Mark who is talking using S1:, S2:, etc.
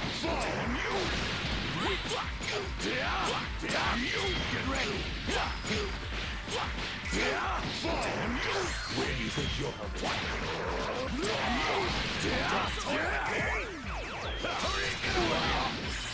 S1: Damn you! Damn you! Get ready! Damn you! Where do you think you're going? Damn you!